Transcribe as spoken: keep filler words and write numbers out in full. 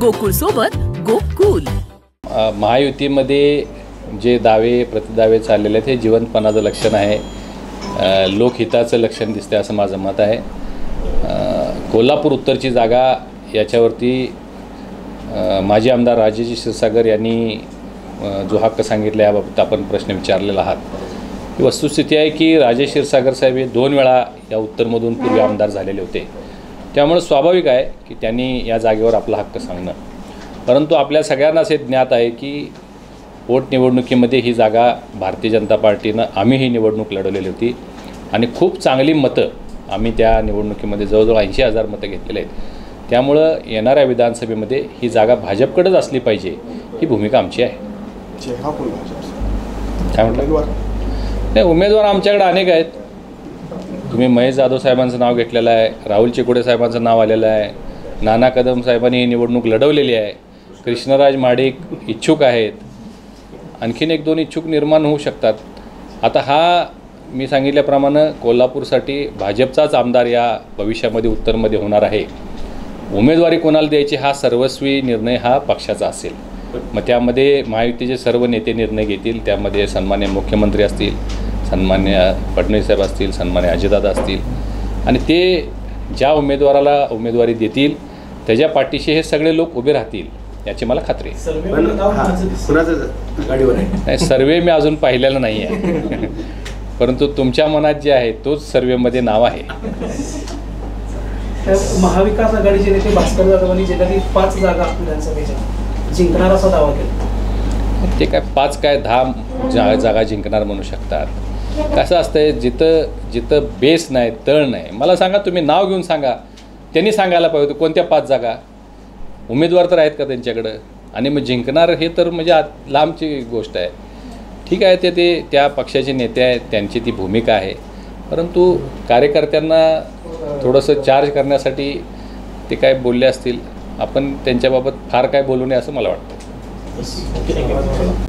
गोकुळ सोबत गोकुल। महायुतीमध्ये जे दावे प्रतिदावे चाललेले आहेत हे जिवंतपणाचं लक्षण आहे, लोकहिताचं लक्षण दिसते असं माझं मत आहे। कोल्हापूर उत्तरची जागा याच्यावरती माजी आमदार राजेश क्षीरसागर यांनी जो हक्क सांगितला याबाबत आपण प्रश्न विचारलेला आहात। ही वस्तुस्थिती आहे की राजेश क्षीरसागर साहेब हे दोन वेळा या उत्तरमधून पूर्वी आमदार झालेले होते, त्यामुळे स्वाभाविक आहे की त्यांनी या जागेवर आपला हक्क सांगणं। परंतु आपल्या सगळ्यांना असे ज्ञात आहे की पोटनिवडणुकीमध्ये ही जागा भारतीय जनता पार्टीनं आम्ही ही निवडणूक लढवलेली होती आणि खूप चांगली मतं आम्ही त्या निवडणुकीमध्ये जवळजवळ ऐंशी हजार मतं घेतलेले आहेत। त्यामुळं येणाऱ्या विधानसभेमध्ये ही जागा भाजपकडेच असली पाहिजे ही भूमिका आमची आहे। काय म्हटलं? नाही, उमेदवार आमच्याकडे अनेक आहेत। तुम्ही महेश जाधव साहेबांचं नाव घेतलेलं आहे, राहुल चिकोडे साहेबांचं नाव आलेलं आहे, नाना कदम साहेबांनी ही निवडणूक लढवलेली आहे, कृष्णराज महाडिक इच्छुक आहेत, आणखीन एक दोन इच्छुक निर्माण होऊ शकतात। आता हा मी सांगितल्याप्रमाणे कोल्हापूरसाठी भाजपचाच आमदार या भविष्यामध्ये उत्तरमध्ये होणार आहे। उमेदवारी कोणाला द्यायची हा सर्वस्वी निर्णय हा पक्षाचा असेल। मग त्यामध्ये महायुतीचे सर्व नेते निर्णय घेतील, त्यामध्ये सन्मान्य मुख्यमंत्री असतील, सन्मान्य फडणवीस साहेब असतील, सन्मान्य अजितदादा असतील, आणि ते ज्या उमेदवाराला उमेदवारी देतील त्याच्या पाठीशी हे सगळे लोक उभे राहतील याची मला खात्री आहे। नाही, सर्वे मी अजून पाहिलेला नाही आहे, परंतु तुमच्या मनात जे आहे तोच सर्वेमध्ये नाव आहे। महाविकास आघाडीचे नेते भास्कर जाधवांनी जिल्ह्यातील पाच जागा विधानसभेच्या जिंकणार असा दावा केला। ते काय पाच काय दहा जा जागा जिंकणार म्हणू शकतात। कसं असतंय, जिथं जिथं बेस नाही, तळ नाही, मला सांगा, तुम्ही नाव घेऊन सांगा, त्यांनी सांगायला पाहिजे कोणत्या पाच जागा, उमेदवार तर आहेत का त्यांच्याकडं, आणि मग जिंकणार हे तर म्हणजे लांबची गोष्ट आहे। ठीक आहे, ते ते त्या पक्षाचे नेते आहेत, त्यांची ती भूमिका आहे, परंतु कार्यकर्त्यांना थोडंसं चार्ज करण्यासाठी ते काय बोलले असतील, आपण त्यांच्याबाबत फार काय बोलू नये असं मला वाटतं।